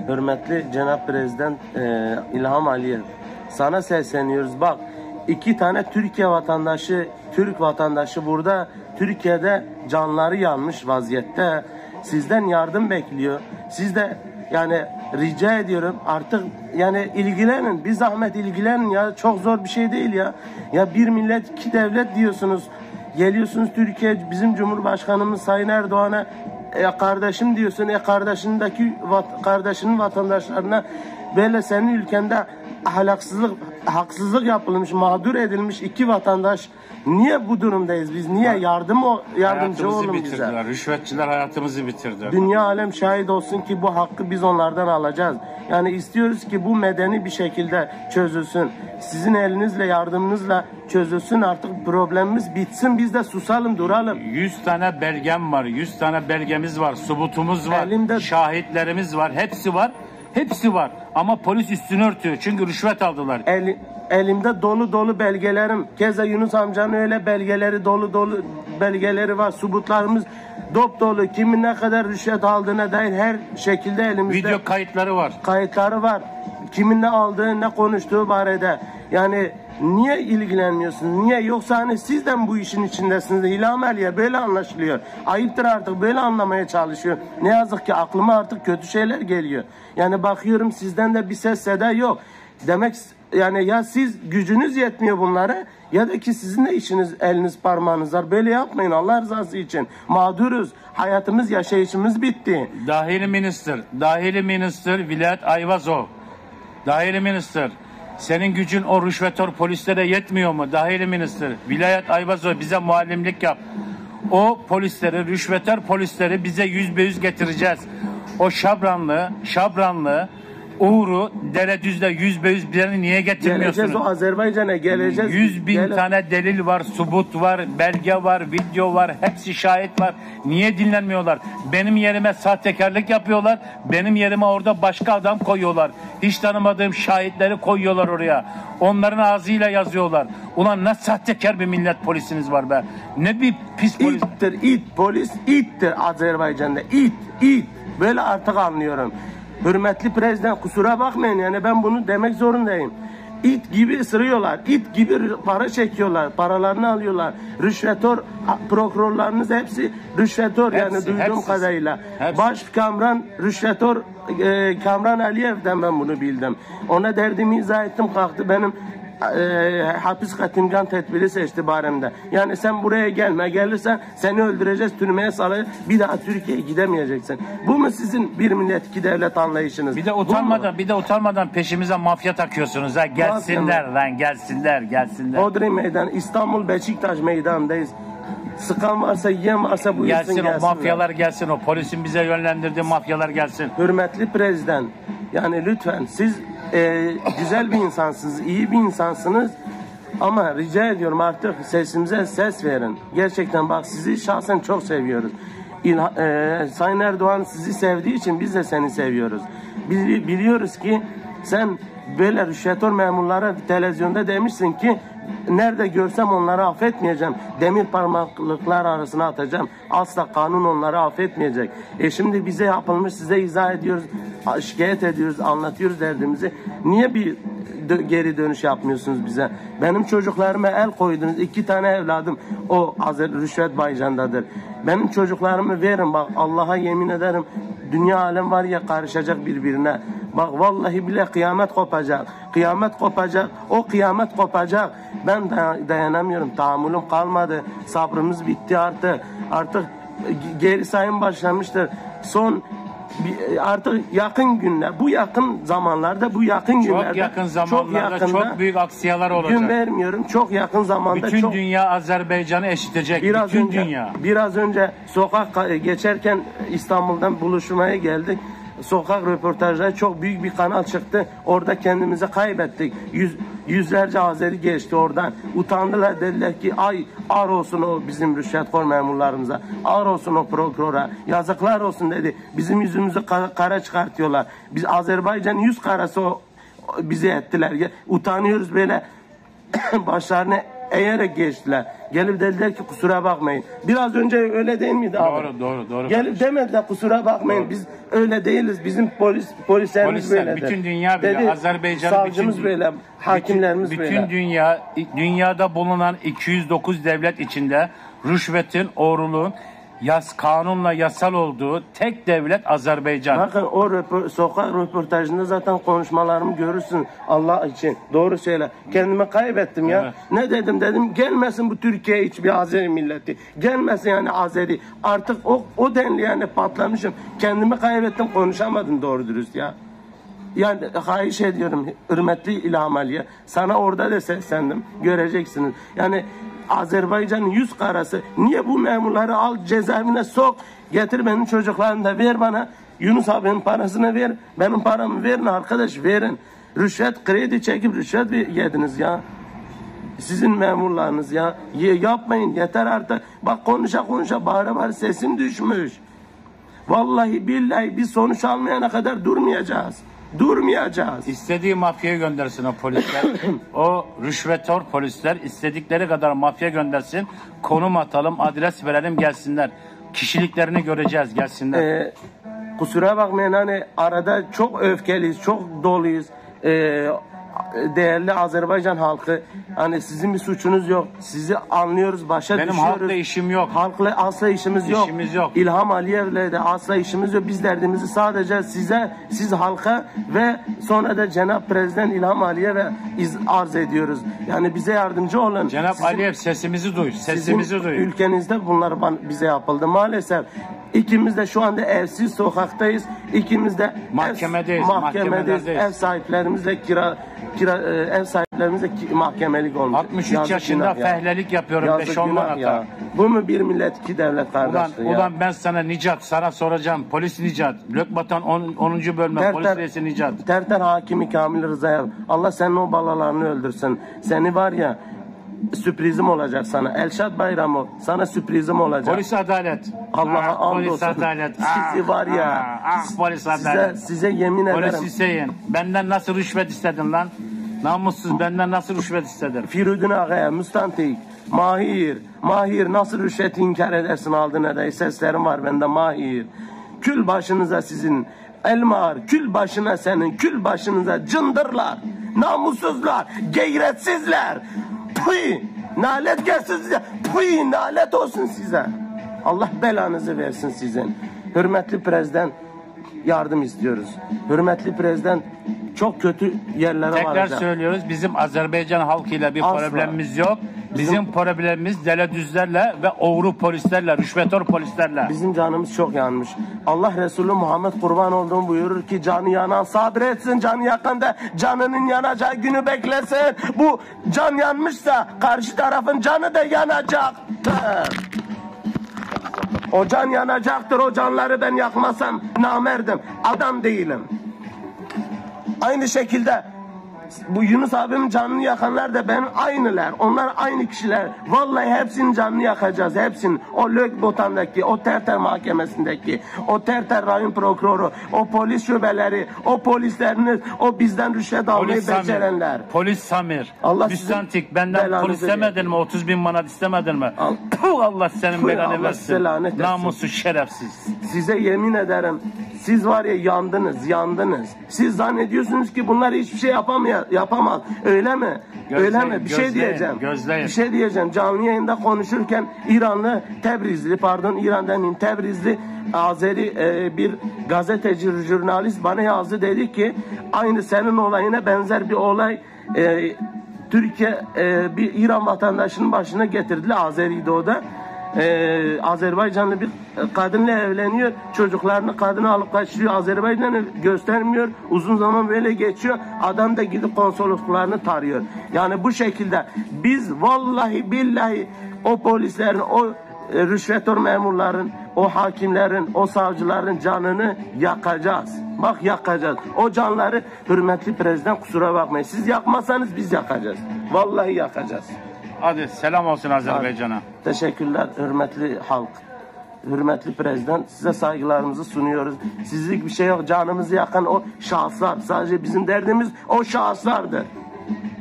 Hürmetli Cenab Prezident İlham Aliyev, sana sesleniyoruz. Bak, 2 tane Türkiye vatandaşı, Türk vatandaşı burada Türkiye'de canları yanmış vaziyette. Sizden yardım bekliyor. Siz de yani rica ediyorum artık yani ilgilenin. Bir zahmet ilgilenin ya. Çok zor bir şey değil ya. Ya bir millet iki devlet diyorsunuz. Geliyorsunuz Türkiye, bizim Cumhurbaşkanımız Sayın Erdoğan'a kardeşim diyorsun. Kardeşinin vatandaşlarına böyle senin ülkende haksızlık yapılmış, mağdur edilmiş 2 vatandaş. Niye bu durumdayız biz? Niye yardımcı olun bize? Rüşvetçiler hayatımızı bitirdi. Dünya alem şahit olsun ki bu hakkı biz onlardan alacağız. Yani istiyoruz ki bu medeni bir şekilde çözülsün. Sizin elinizle, yardımınızla çözülsün, artık problemimiz bitsin, biz de susalım, duralım. 100 tane belgem var, 100 tane belgemiz var, subutumuz var, şahitlerimiz var, hepsi var. Hepsi var ama polis üstünü örtüyor çünkü rüşvet aldılar. Elimde dolu belgelerim. Keza Yunus amcanın öyle belgeleri, dolu belgeleri var. Subutlarımız dolu. Kimin ne kadar rüşvet aldığına dair her şekilde elimizde. Video kayıtları var. Kayıtları var. Kimin ne aldığı, ne konuştuğu barede. Yani niye ilgilenmiyorsunuz? Niye? Yoksa hani sizden bu işin içindesiniz. İlham Aliyev böyle anlaşılıyor. Ayıptır artık, böyle anlamaya çalışıyor. Ne yazık ki aklıma artık kötü şeyler geliyor. Yani bakıyorum sizden de bir ses seda yok. Demek yani ya siz gücünüz yetmiyor bunlara ya da ki sizin de işiniz, eliniz parmağınız var. Böyle yapmayın Allah rızası için. Mağduruz. Hayatımız, yaşayışımız bitti. Dahili Minister Vilayet Ayvazov. Dahili Minister, senin gücün o rüşvetör polislere yetmiyor mu? Dahili Minister Vilayet Ayvazov, bize muallimlik yap. O polisleri, rüşvetör polisleri bize %100 getireceğiz. O Şabranlı, Uğur'u, Deredüz'de %100 birini niye getirmiyorsunuz? Geleceğiz, o Azerbaycan'a geleceğiz. 100.000 tane delil var, subut var, belge var, video var, hepsi şahit var. Niye dinlenmiyorlar? Benim yerime sahtekarlık yapıyorlar. Benim yerime orada başka adam koyuyorlar. Hiç tanımadığım şahitleri koyuyorlar oraya. Onların ağzıyla yazıyorlar. Ulan ne sahtekar bir millet polisiniz var be. Ne bir pis polis. Polis ittir Azerbaycan'da. İt. Böyle artık anlıyorum. Hürmetli prezident, kusura bakmayın, yani ben bunu demek zorundayım. İt gibi ısırıyorlar, it gibi para çekiyorlar, paralarını alıyorlar. Rüşvetör, prokurorlarınız hepsi rüşvetör, yani duyduğum kadarıyla. Başkamran rüşvetör, Kamran Aliyev'den ben bunu bildim. Ona derdimi izah ettim, kalktı benim hapis katimgan tedbiri seçti baremde. Yani sen buraya gelme, gelirsen seni öldüreceğiz, türmeye salacağız, bir daha Türkiye'ye gidemeyeceksin. Bu mu sizin bir millet iki devlet anlayışınız? Bir de utanmadan peşimize mafya takıyorsunuz ha. Gelsinler lan, gelsinler. Odri Meydan, İstanbul Beşiktaş meydanındayız. Sıkan varsa, yiyen varsa bu gelsin, o mafyalar gelsin, o polisin bize yönlendirdiği mafyalar gelsin. Hürmetli prezident, yani lütfen siz güzel bir insansınız, iyi bir insansınız ama rica ediyorum artık sesimize ses verin. Gerçekten bak, sizi şahsen çok seviyoruz. Sayın Erdoğan sizi sevdiği için biz de seni seviyoruz. Biz biliyoruz ki sen böyle rüşvetör memurlara televizyonda demişsin ki nerede görsem onları affetmeyeceğim. Demir parmaklıklar arasına atacağım. Asla kanun onları affetmeyecek. Şimdi bize yapılmış, size izah ediyoruz, şikayet ediyoruz, anlatıyoruz derdimizi. Niye bir geri dönüş yapmıyorsunuz bize? Benim çocuklarıma el koydunuz. 2 tane evladım o rüşvet baycandadır. Benim çocuklarımı verin, bak Allah'a yemin ederim, dünya alem var ya karışacak birbirine. Bak vallahi bile kıyamet kopacak. O kıyamet kopacak. Ben dayanamıyorum. Tahammülüm kalmadı. Sabrımız bitti artık. Artık geri sayım başlamıştır. Artık yakın günler, bu yakın zamanlarda, çok büyük aksiyalar olacak. Gün vermiyorum. Çok yakın zamanda bütün dünya Azerbaycan'ı eşitecek. Biraz önce sokak geçerken İstanbul'dan buluşmaya geldik. Sokak röportajları, çok büyük bir kanal çıktı. Orada kendimizi kaybettik. Yüzlerce Azeri geçti oradan. Utandılar, dediler ki ay ağır olsun o bizim rüşvetxor memurlarımıza. Ağır olsun o prokurora. Yazıklar olsun dedi. Bizim yüzümüzü kara çıkartıyorlar. Biz Azerbaycan yüz karası bizi ettiler. Utanıyoruz böyle başlarını eğerek geçtiler. Gelip dediler ki kusura bakmayın. Biraz önce öyle değil miydi abi? Doğru. Gelip demediler kusura bakmayın. Doğru. Biz öyle değiliz. Bizim polislerimiz böyledir. Bütün dünya bile, dedi, Azerbaycan savcımız böyle, hakimlerimiz bütün böyle. Dünyada bulunan 209 devlet içinde rüşvetin, oğruluğun kanunla yasal olduğu tek devlet Azerbaycan. Bakın o sokak röportajında zaten konuşmalarımı görürsün Allah için. Doğru söyle. Kendimi kaybettim ya. Evet. Ne dedim gelmesin bu Türkiye hiçbir Azeri milleti. Gelmesin yani Azeri. Artık o denli yani patlamışım. Kendimi kaybettim, konuşamadım doğru dürüst ya. Yani hayiş ediyorum hürmetli İlham Aliye. Sana orada da seslendim. Göreceksiniz. Yani Azerbaycan'ın yüz karası. Niye bu memurları al cezaevine sok. Getir benim çocuklarımı da ver bana. Yunus abinin parasını ver. Benim paramı verin arkadaş verin. Rüşvet kredi çekip rüşvet yediniz ya. Sizin memurlarınız ya. Yapmayın yeter artık. Bak konuşa bağıra sesim düşmüş. Vallahi billahi bir sonuç almayana kadar durmayacağız. İstediği mafyaya göndersin o polisler. O rüşvetör polisler istedikleri kadar mafya göndersin. Konum atalım, adres verelim gelsinler. Kişiliklerini göreceğiz gelsinler. Kusura bakmayın hani arada çok öfkeliyiz, çok doluyuz. Değerli Azerbaycan halkı, hani sizin bir suçunuz yok. Sizi anlıyoruz, başa Benim düşüyoruz. halkla işim yok. Halkla asla işimiz yok. yok. İlham Aliyev'le de asla işimiz yok. Biz derdimizi sadece siz halka ve sonra da Cenab-ı Prezident İlham Aliyev'e arz ediyoruz. Yani bize yardımcı olun. Cenab-ı Aliyev sesimizi duy. Sesimizi duy. Ülkenizde bunlar bize yapıldı. Maalesef ikimiz de şu anda evsiz sokaktayız. İkimiz de mahkemedeyiz. Ev sahiplerimizle ev sahiplerimizle mahkemelik olmuş. 63 yaşında fehlelik yapıyorum 5-10 manata. Bu mu bir millet iki devlet kardeşliği ya? Ulan ben sana Nicat sana soracağım. Polis Nicat. Lökbatan 10. bölme polis reisi Nicat. Terter Hakimi Kamil Rıza'ya Allah senin o balalarını öldürsün. Seni var ya sürprizim olacak sana. Elşad Bayramı sana sürprizim olacak. Polis adalet. Allah'a polis andolsun. adalet. Sizi var ya. Polis adalet. Size yemin ederim. Polis Hüseyin. Benden nasıl rüşvet istedin lan? Namussuz benden nasıl rüşvet istedin? Firuddin Ağa'ya, Müstantik, Mahir nasıl rüşvet inkar edersin aldığına da seslerim var bende Mahir. Kül başınıza sizin Elmar, kül başına senin, kül başınıza cındırlar, namussuzlar, gayretsizler. Puy, nalet gelsin size, puy, nalet olsun size. Allah belanızı versin sizin. Hürmetli Prezident yardım istiyoruz. Hürmetli Prezident çok kötü yerlere varacak. Tekrar söylüyoruz bizim Azerbaycan halkıyla bir problemimiz yok. Bizim problemimiz deledüzlerle ve oğru polislerle, rüşvetör polislerle. Bizim canımız çok yanmış. Allah Resulü Muhammed kurban olduğum buyurur ki canı yanan sabretsin, canı yakanda canının yanacağı günü beklesin. Bu can yanmışsa karşı tarafın canı da yanacaktır. O can yanacaktır. O canları ben yakmasam namerdim. Adam değilim. Aynı şekilde bu Yunus abimin canını yakanlar da benim aynılar. Onlar aynı kişiler. Vallahi hepsinin canını yakacağız. Hepsinin. O Lökbotan'daki, o Terter mahkemesindeki, o Terter rayon prokuroru, o polis şubeleri, o polisleriniz, o bizden rüşvet almayı becerenler. Polis Samir. Allah Müstantik benden polis istemedin mi? 30.000 manat istemedin mi? Allah senin belanı versin. Namussuz şerefsiz. Size yemin ederim. Siz var ya yandınız. Siz zannediyorsunuz ki bunlar hiçbir şey yapamaz. Öyle mi? Öyle mi? Bir şey diyeceğim. Bir şey diyeceğim. Canlı yayında konuşurken İran'dan Tebrizli Azeri bir gazeteci, jurnalist bana yazdı, dedi ki aynı senin olayına benzer bir olay Türkiye bir İran vatandaşının başına getirdiler. Azeri'ydi o da. Azerbaycanlı bir kadınla evleniyor. Çocuklarını kadını alıp kaçırıyor. Azerbaycan'ı göstermiyor. Uzun zaman böyle geçiyor. Adam da gidip konsolosluklarını tarıyor. Yani bu şekilde biz vallahi billahi o polislerin, o rüşvetör memurların, o hakimlerin, o savcıların canını yakacağız. Bak yakacağız. O canları hürmetli Prezident kusura bakmayın. Siz yakmasanız biz yakacağız. Vallahi yakacağız. Hadi selam olsun Azerbaycan'a. Teşekkürler hürmetli halk. Hürmetli Prezident, size saygılarımızı sunuyoruz. Sizlik bir şey yok. Canımızı yakan o şahıslar. Sadece bizim derdimiz o şahıslardır.